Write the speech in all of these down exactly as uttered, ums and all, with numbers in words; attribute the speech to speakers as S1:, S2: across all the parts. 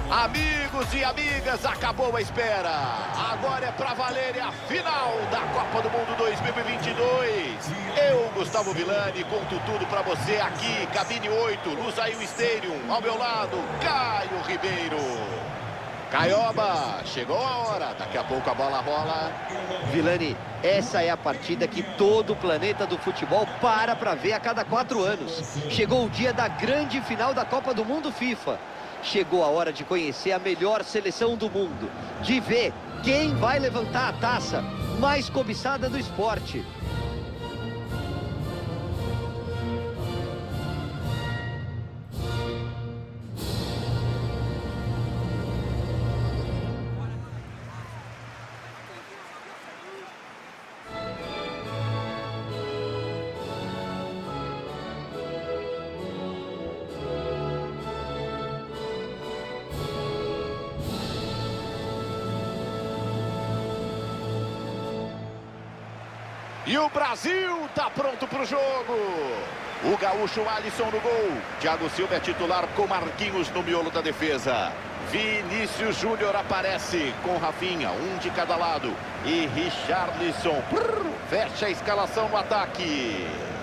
S1: Amigos e amigas, acabou a espera. Agora é pra valer a final da Copa do Mundo dois mil e vinte e dois. Eu, Gustavo Villani, conto tudo pra você aqui, cabine oito, Lusail Stadium. Ao meu lado, Caio Ribeiro. Caioba, chegou a hora. Daqui a pouco a bola rola.
S2: Villani, essa é a partida que todo o planeta do futebol para pra ver a cada quatro anos. Chegou o dia da grande final da Copa do Mundo FIFA. Chegou a hora de conhecer a melhor seleção do mundo, de ver quem vai levantar a taça mais cobiçada do esporte.
S1: E o Brasil tá pronto pro jogo. O gaúcho Alisson no gol. Thiago Silva é titular com Marquinhos no miolo da defesa. Vinícius Júnior aparece com Rafinha, um de cada lado. E Richarlison brrr, fecha a escalação no ataque.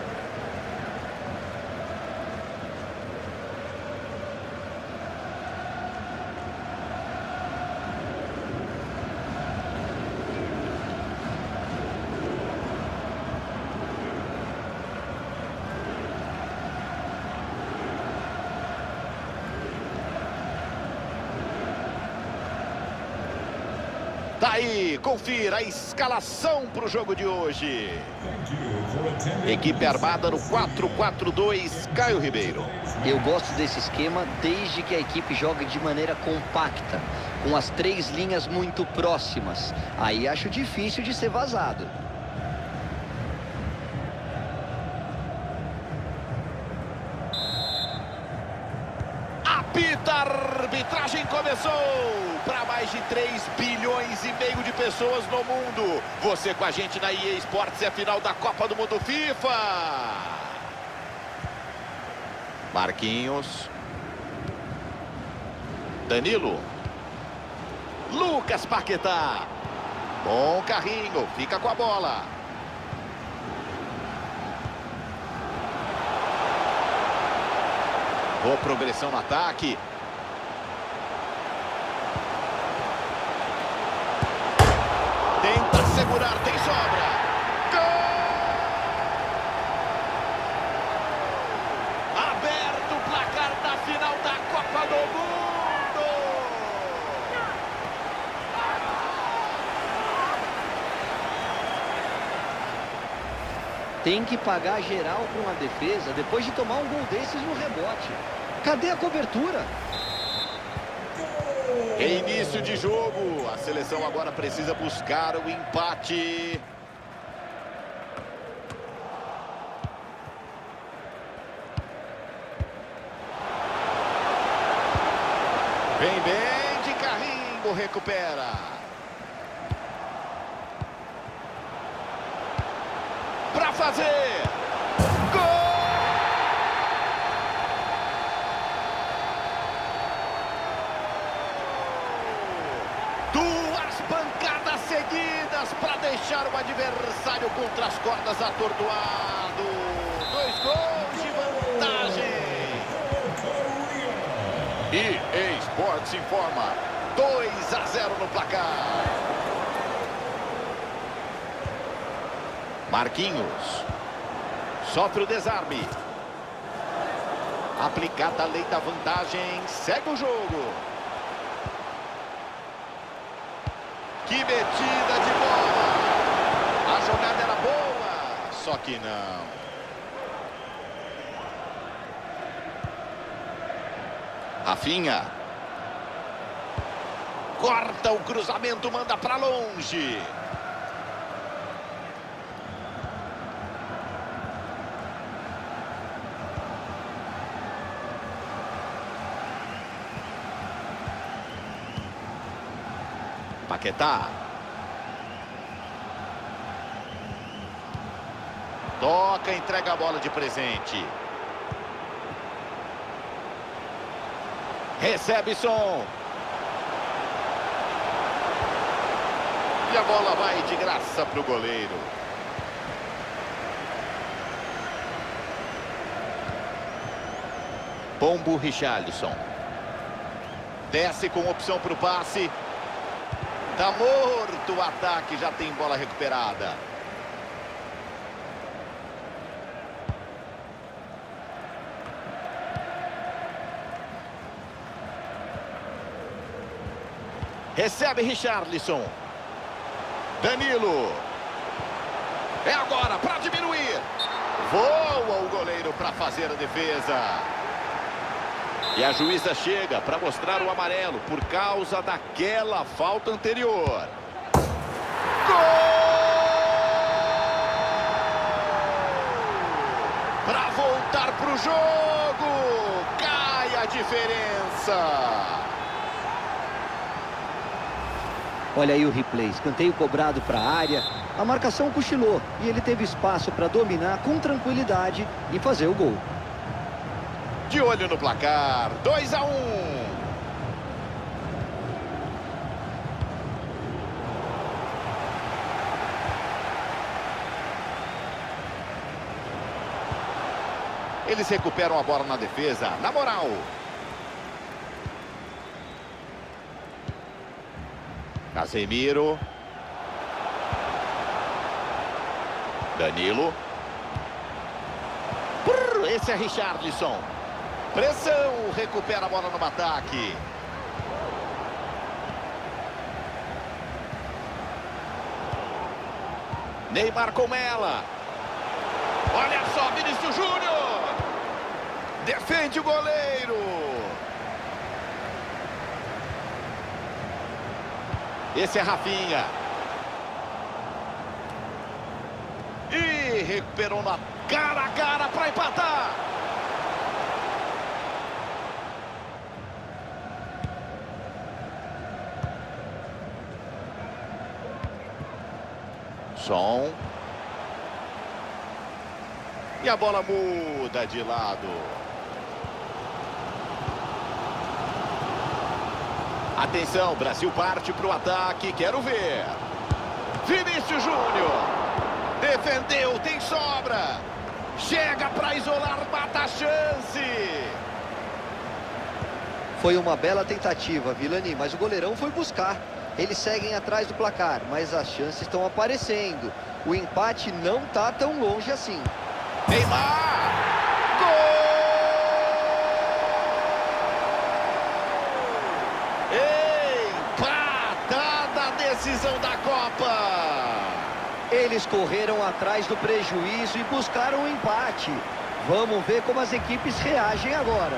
S1: Tá aí, confira a escalação para o jogo de hoje. Equipe armada no quatro quatro dois, Caio Ribeiro.
S2: Eu gosto desse esquema desde que a equipe joga de maneira compacta, com as três linhas muito próximas. Aí acho difícil de ser vazado.
S1: Apita, a arbitragem começou. Para mais de três bilhões e meio de pessoas no mundo. Você com a gente na E A Sports, é a final da Copa do Mundo FIFA. Marquinhos. Danilo. Lucas Paquetá. Bom carrinho, fica com a bola. Boa progressão no ataque. Tenta segurar, tem sobra. Gol! Aberto o placar da final da Copa do Mundo.
S2: Tem que pagar geral com a defesa depois de tomar um gol desses no rebote. Cadê a cobertura?
S1: Reinício de jogo. A seleção agora precisa buscar o empate. Vem bem de carrinho, recupera. Para fazer. Gol! Duas pancadas seguidas para deixar o adversário contra as cordas atordoado. Dois gols de vantagem. E E A Sports informa. dois a zero no placar. Marquinhos. Sofre o desarme. Aplicada a lei da vantagem. Segue o jogo. Que metida de bola. A jogada era boa. Só que não. Rafinha. Corta o cruzamento, manda para longe. Paquetá. Toca, entrega a bola de presente. Recebe som. E a bola vai de graça para o goleiro. Pombo Richarlison. Desce com opção para o passe. Tá morto o ataque, já tem bola recuperada. Recebe Richarlison. Danilo. É agora para diminuir. Voa o goleiro para fazer a defesa. E a juíza chega para mostrar o amarelo por causa daquela falta anterior. Gol! Para voltar para o jogo. Cai a diferença.
S2: Olha aí o replay, escanteio cobrado para a área, a marcação cochilou e ele teve espaço para dominar com tranquilidade e fazer o gol.
S1: De olho no placar, dois a um. Eles recuperam a bola na defesa, na moral. Casemiro. Danilo. Brrr, esse é Richarlison. Pressão, recupera a bola no ataque. Neymar com ela. Olha só, Vinícius Júnior. Defende o goleiro. Esse é Rafinha. E recuperou na cara a cara para empatar. Som. E a bola muda de lado. Atenção, Brasil parte para o ataque, quero ver. Vinícius Júnior. Defendeu, tem sobra. Chega para isolar, mata a chance.
S2: Foi uma bela tentativa, Vilani, mas o goleirão foi buscar. Eles seguem atrás do placar, mas as chances estão aparecendo. O empate não está tão longe assim.
S1: Neymar! Decisão da Copa.
S2: Eles correram atrás do prejuízo e buscaram o empate. Vamos ver como as equipes reagem agora.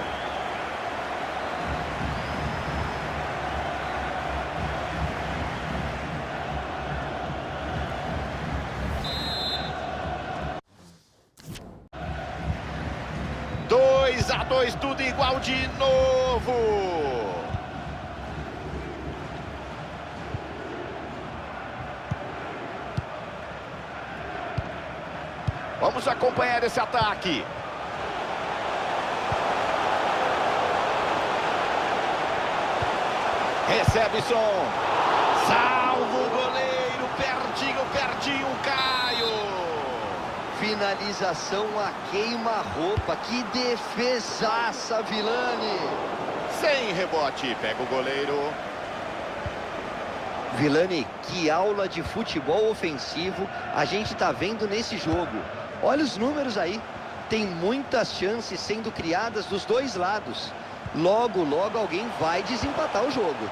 S1: dois a dois, tudo igual de novo. Vamos acompanhar esse ataque. Recebe som. Salva o goleiro. Pertinho, pertinho, Caio.
S2: Finalização a queima-roupa. Que defesaça, Vilani.
S1: Sem rebote. Pega o goleiro.
S2: Vilani, que aula de futebol ofensivo a gente está vendo nesse jogo. Olha os números aí. Tem muitas chances sendo criadas dos dois lados. Logo, logo alguém vai desempatar o jogo.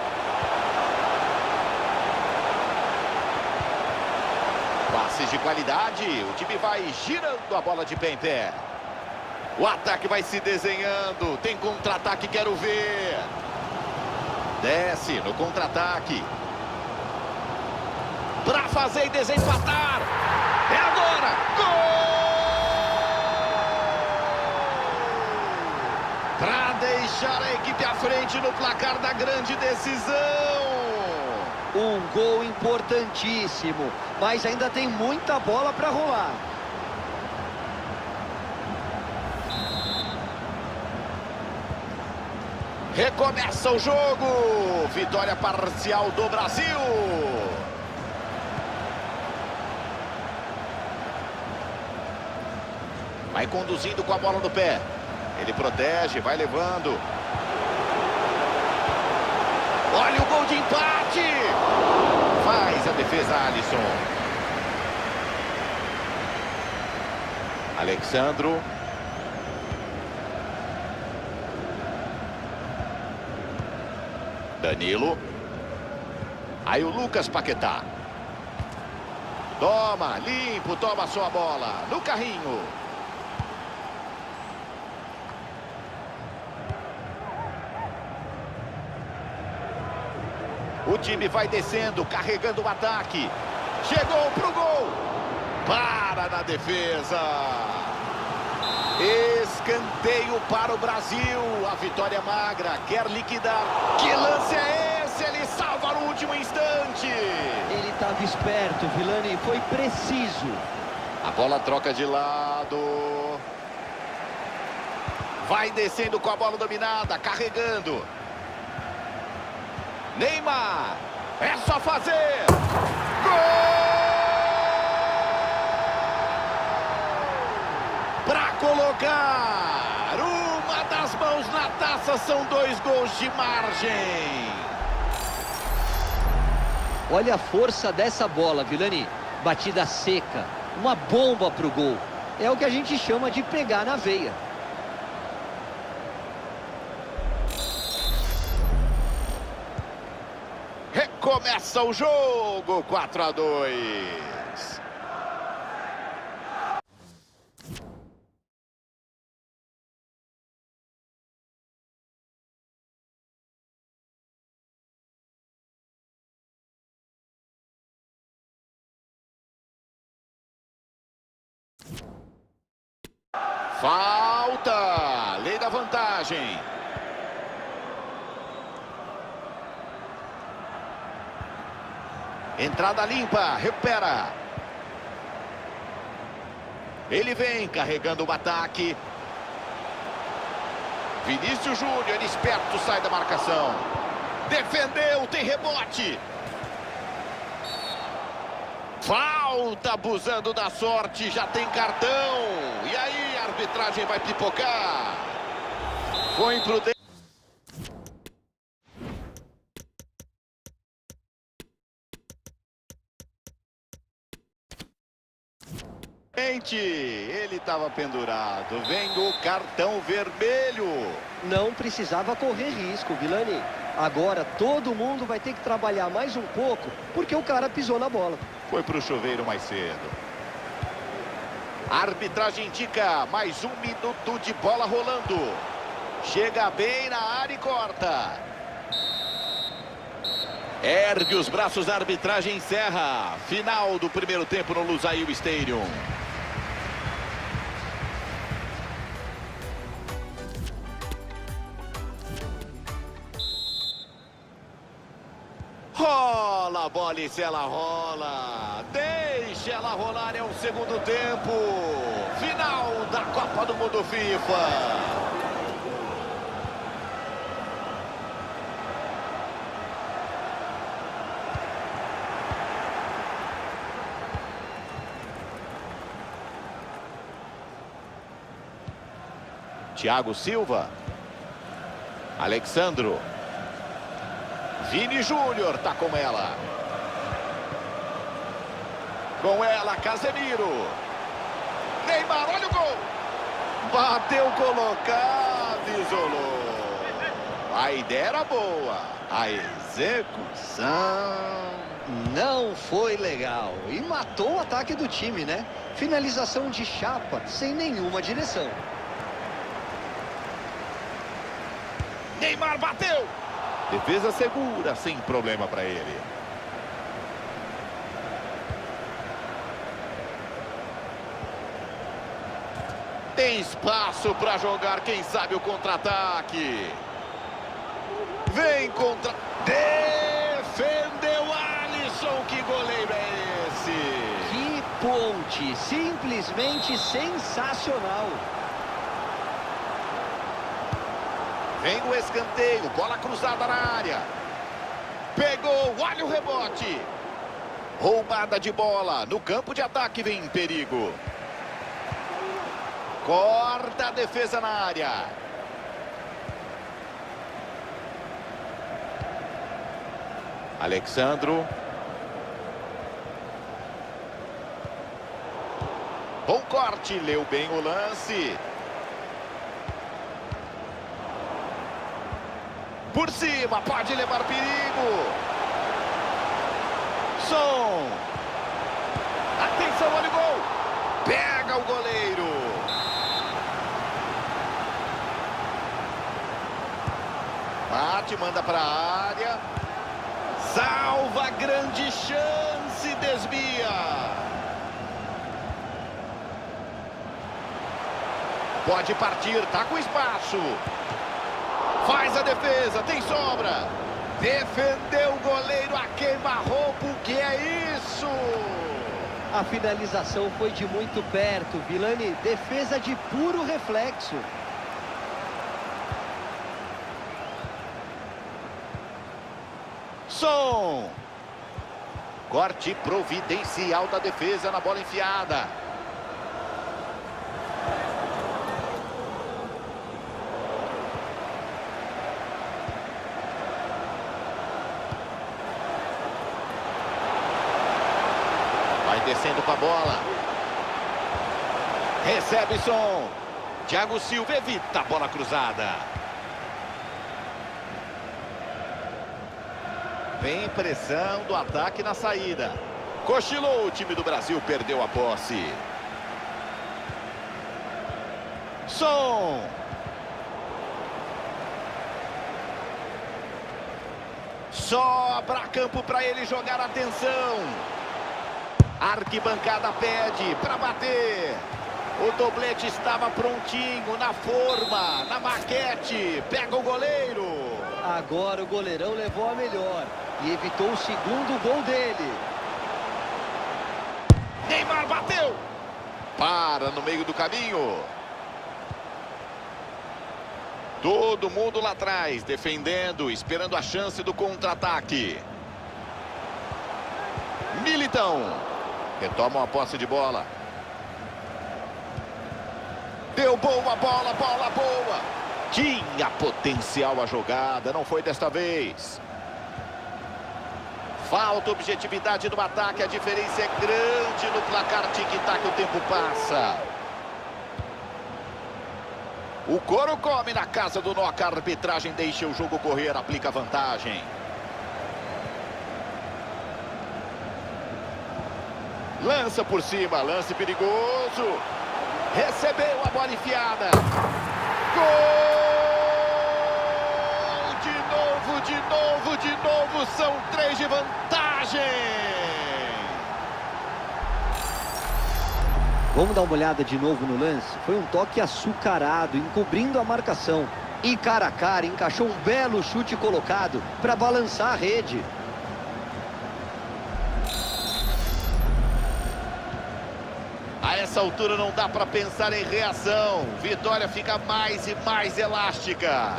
S1: Passes de qualidade. O time vai girando a bola de pé em pé. O ataque vai se desenhando. Tem contra-ataque, quero ver. Desce no contra-ataque. Para fazer e desempatar. É agora! Gol! Para deixar a equipe à frente no placar da grande decisão.
S2: Um gol importantíssimo, mas ainda tem muita bola para rolar.
S1: Recomeça o jogo. Vitória parcial do Brasil. Vai conduzindo com a bola no pé. Ele protege, vai levando. Olha o gol de empate. Faz a defesa, Alisson. Alexandro. Danilo. Aí o Lucas Paquetá. Toma, limpo, toma a sua bola. No carrinho. O time vai descendo, carregando o ataque. Chegou pro gol. Para na defesa. Escanteio para o Brasil. A vitória magra. Quer liquidar. Que lance é esse? Ele salva no último instante.
S2: Ele estava esperto, Vilani. Foi preciso.
S1: A bola troca de lado. Vai descendo com a bola dominada. Carregando. Neymar, é só fazer! Gol! Para colocar uma das mãos na taça, são dois gols de margem.
S2: Olha a força dessa bola, Vilani. Batida seca, uma bomba pro gol. É o que a gente chama de pegar na veia.
S1: Começa o jogo, quatro a dois. Falta, lei da vantagem. Entrada limpa, recupera. Ele vem carregando o ataque. Vinícius Júnior, esperto, sai da marcação. Defendeu, tem rebote. Falta, abusando da sorte, já tem cartão. E aí, a arbitragem vai pipocar. Foi imprudente. Ele estava pendurado. Vem o cartão vermelho.
S2: Não precisava correr risco, Vilani. Agora todo mundo vai ter que trabalhar mais um pouco, porque o cara pisou na bola.
S1: Foi para o chuveiro mais cedo. A arbitragem indica mais um minuto de bola rolando. Chega bem na área e corta. Ergue os braços, a arbitragem encerra. Final do primeiro tempo no Lusail Stadium. Rola a bola e se ela rola. Deixa ela rolar, é o segundo tempo. Final da Copa do Mundo FIFA. Thiago Silva. Alexandro. Vini Júnior tá com ela. Com ela, Casemiro. Neymar, olha o gol. Bateu colocado, isolou. A ideia era boa. A execução
S2: não foi legal. E matou o ataque do time, né? Finalização de chapa, sem nenhuma direção.
S1: Neymar bateu. Defesa segura, sem problema para ele. Tem espaço para jogar, quem sabe o contra-ataque. Vem contra... Defendeu Alisson, que goleiro é esse?
S2: Que ponte, simplesmente sensacional.
S1: Vem o escanteio, bola cruzada na área. Pegou, olha o rebote. Roubada de bola, no campo de ataque vem em perigo. Corta a defesa na área. Alexandro. Bom corte, leu bem o lance. Por cima, pode levar perigo. Som. Atenção, olha o gol. Pega o goleiro. Bate, manda para a área. Salva, grande chance, desvia. Pode partir, tá com espaço. Faz a defesa, tem sobra. Defendeu o goleiro a queima-roupa, o que é isso?
S2: A finalização foi de muito perto, Vilani. Defesa de puro reflexo.
S1: Som. Corte providencial da defesa na bola enfiada. Vai descendo com a bola. Recebe Som. Thiago Silva evita a bola cruzada. Vem pressão do ataque na saída. Cochilou o time do Brasil, perdeu a posse. Som. Sobra campo para ele jogar, atenção. Arquibancada pede para bater. O doblete estava prontinho, na forma, na maquete. Pega o goleiro.
S2: Agora o goleirão levou a melhor e evitou o segundo gol dele.
S1: Neymar bateu. Para no meio do caminho. Todo mundo lá atrás, defendendo, esperando a chance do contra-ataque. Militão. Retomam a posse de bola. Deu boa bola, bola boa. Tinha potencial a jogada, não foi desta vez. Falta objetividade no ataque, a diferença é grande no placar. Tic-tac, o tempo passa. O couro come na casa do Noca, a arbitragem deixa o jogo correr, aplica vantagem. Lança por cima, lance perigoso. Recebeu a bola enfiada. Gol! De novo, de novo, de novo, são três de vantagem.
S2: Vamos dar uma olhada de novo no lance. Foi um toque açucarado, encobrindo a marcação. E cara a cara, encaixou um belo chute colocado para balançar a rede.
S1: A essa altura não dá para pensar em reação. Vitória fica mais e mais elástica.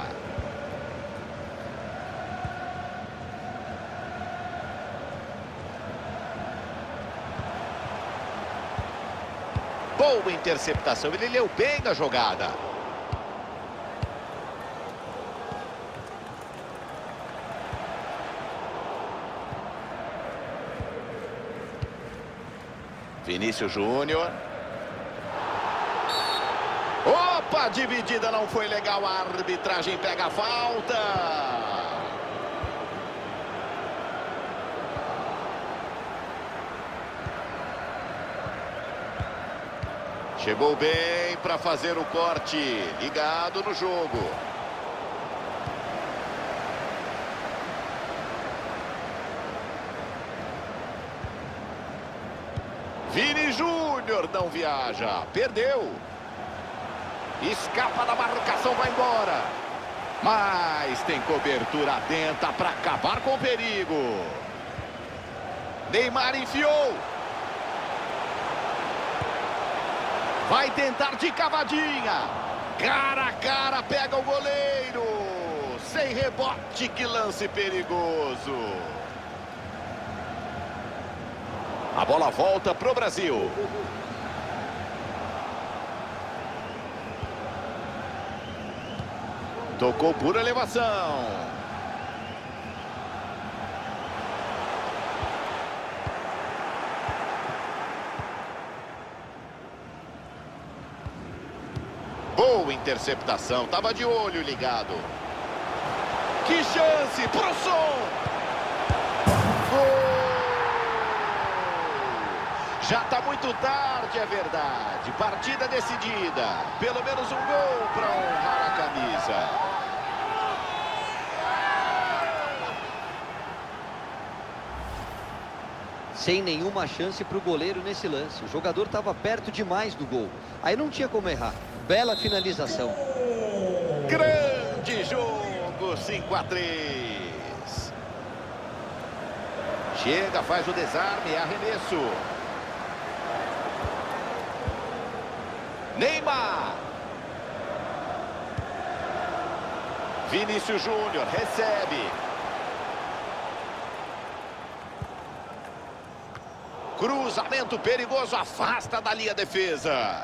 S1: Boa interceptação, ele leu bem a jogada. Vinícius Júnior. Opa, dividida não foi legal, a arbitragem pega a falta. Chegou bem para fazer o corte, ligado no jogo. Vini Júnior não viaja, perdeu. Escapa da marcação, vai embora. Mas tem cobertura atenta para acabar com o perigo. Neymar enfiou. Vai tentar de cavadinha. Cara a cara, pega o goleiro. Sem rebote, que lance perigoso. A bola volta pro Brasil. Tocou por elevação. Boa interceptação, tava de olho ligado. Que chance pro som! Gol! Já tá muito tarde, é verdade. Partida decidida. Pelo menos um gol para honrar a camisa.
S2: Sem nenhuma chance para o goleiro nesse lance. O jogador estava perto demais do gol. Aí não tinha como errar. Bela finalização.
S1: Grande jogo, cinco a três. Chega, faz o desarme, arremesso. Neymar. Vinícius Júnior recebe. Cruzamento perigoso, afasta dali a defesa.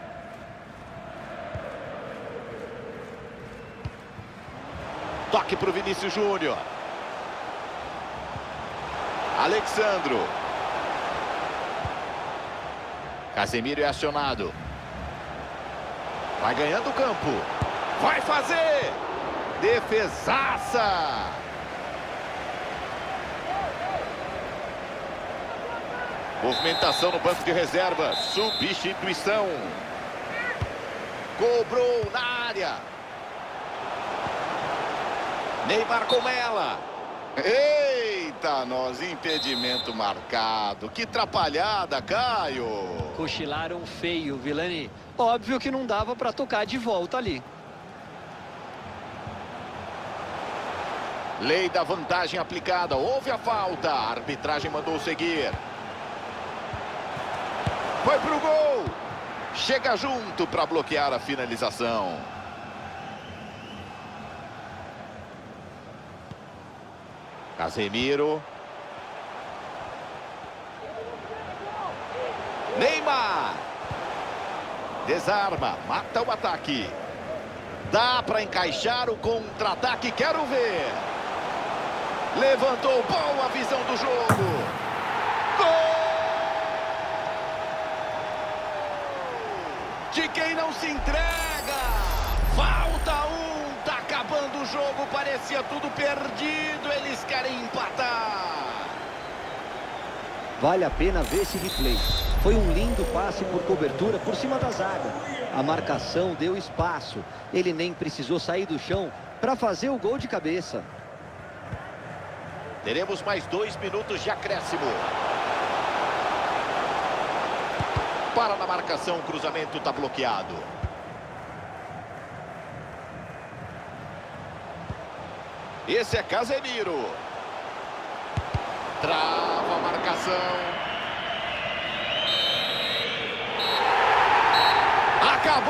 S1: Toque para o Vinícius Júnior. Alexandro. Casemiro é acionado. Vai ganhando o campo. Vai fazer. Defesaça. Movimentação no banco de reservas. Substituição. Cobrou na área. Neymar com ela. Eita, nós, impedimento marcado. Que atrapalhada, Caio.
S2: Cochilaram feio, Vilani. Óbvio que não dava para tocar de volta ali.
S1: Lei da vantagem aplicada. Houve a falta. A arbitragem mandou seguir. Foi pro gol. Chega junto para bloquear a finalização. Casemiro. Neymar. Desarma, mata o ataque. Dá para encaixar o contra-ataque, quero ver. Levantou, boa visão do jogo. Gol! De quem não se entrega. Falta um, tá acabando o jogo, parecia tudo perdido, eles querem empatar.
S2: Vale a pena ver esse replay. Foi um lindo passe por cobertura por cima da zaga. A marcação deu espaço. Ele nem precisou sair do chão para fazer o gol de cabeça.
S1: Teremos mais dois minutos de acréscimo. Para na marcação, o cruzamento está bloqueado. Esse é Casemiro. Trava a marcação. Acabou!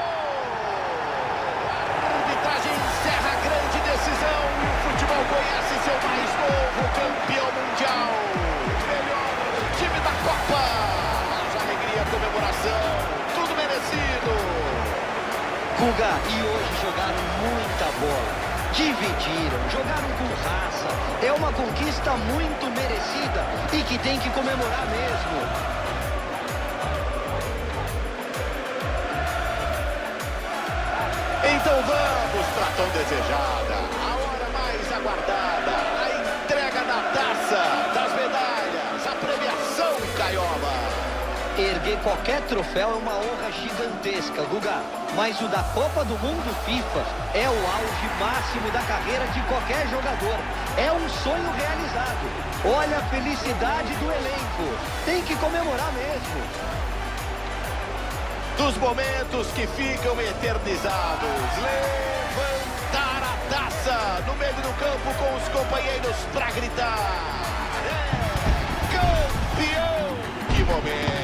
S1: A arbitragem encerra a grande decisão. E o futebol conhece seu mais novo campeão mundial. Melhor time da Copa. Mais alegria, comemoração. Tudo merecido.
S2: Guga, e hoje jogaram muita bola. Dividiram, jogaram com raça. É uma conquista muito merecida e que tem que comemorar mesmo.
S1: Então vamos para a tão desejada, a hora mais aguardada, a entrega da taça, das medalhas, a premiação, Caioba.
S2: Erguer qualquer troféu é uma honra gigantesca, Guga. Mas o da Copa do Mundo FIFA é o auge máximo da carreira de qualquer jogador. É um sonho realizado. Olha a felicidade do elenco. Tem que comemorar mesmo.
S1: Dos momentos que ficam eternizados. Levantar a taça no meio do campo com os companheiros para gritar. É campeão! Que momento!